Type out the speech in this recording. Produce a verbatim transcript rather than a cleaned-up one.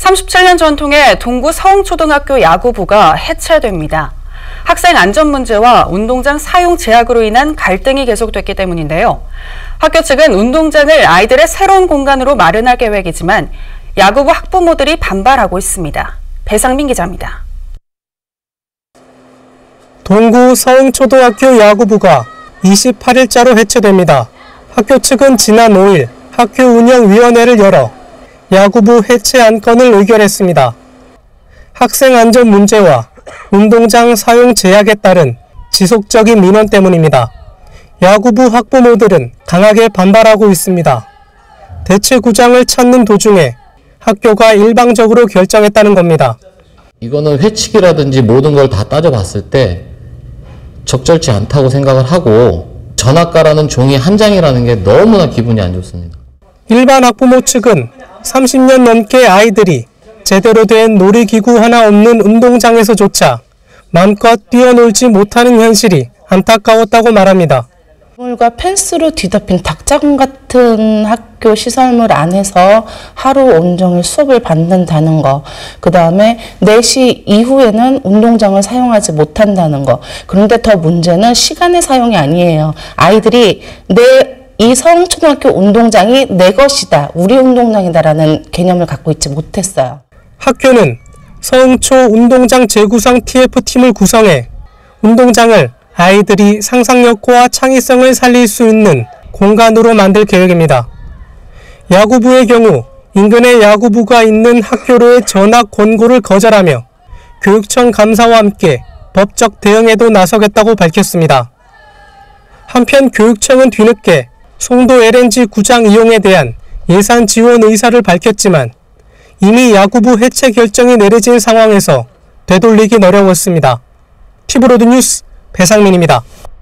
삼십칠 년 전통의 동구 서흥초등학교 야구부가 해체됩니다. 학생 안전 문제와 운동장 사용 제약으로 인한 갈등이 계속됐기 때문인데요. 학교 측은 운동장을 아이들의 새로운 공간으로 마련할 계획이지만 야구부 학부모들이 반발하고 있습니다. 배상민 기자입니다. 동구 서흥초등학교 야구부가 이십팔 일자로 해체됩니다. 학교 측은 지난 오 일 학교 운영위원회를 열어 야구부 해체 안건을 의결했습니다. 학생 안전 문제와 운동장 사용 제약에 따른 지속적인 민원 때문입니다. 야구부 학부모들은 강하게 반발하고 있습니다. 대체 구장을 찾는 도중에 학교가 일방적으로 결정했다는 겁니다. 이거는 회칙이라든지 모든 걸 다 따져봤을 때 적절치 않다고 생각을 하고 전학가라는 종이 한 장이라는 게 너무나 기분이 안 좋습니다. 일반 학부모 측은 삼십 년 넘게 아이들이 제대로 된 놀이기구 하나 없는 운동장에서조차 마음껏 뛰어놀지 못하는 현실이 안타까웠다고 말합니다. 물과 펜스로 뒤덮인 닭장 같은 학교 시설물 안에서 하루 온종일 수업을 받는다는 거, 그 다음에 네 시 이후에는 운동장을 사용하지 못한다는 거. 그런데 더 문제는 시간의 사용이 아니에요. 아이들이 내 이 서흥초등학교 운동장이 내 것이다, 우리 운동장이다라는 개념을 갖고 있지 못했어요. 학교는 서흥초 운동장 재구성 티에프팀을 구성해 운동장을 아이들이 상상력과 창의성을 살릴 수 있는 공간으로 만들 계획입니다. 야구부의 경우 인근에 야구부가 있는 학교로의 전학 권고를 거절하며 교육청 감사와 함께 법적 대응에도 나서겠다고 밝혔습니다. 한편 교육청은 뒤늦게 송도 엘엔지 구장 이용에 대한 예산 지원 의사를 밝혔지만 이미 야구부 해체 결정이 내려진 상황에서 되돌리긴 어려웠습니다. 티브로드 뉴스 배상민입니다.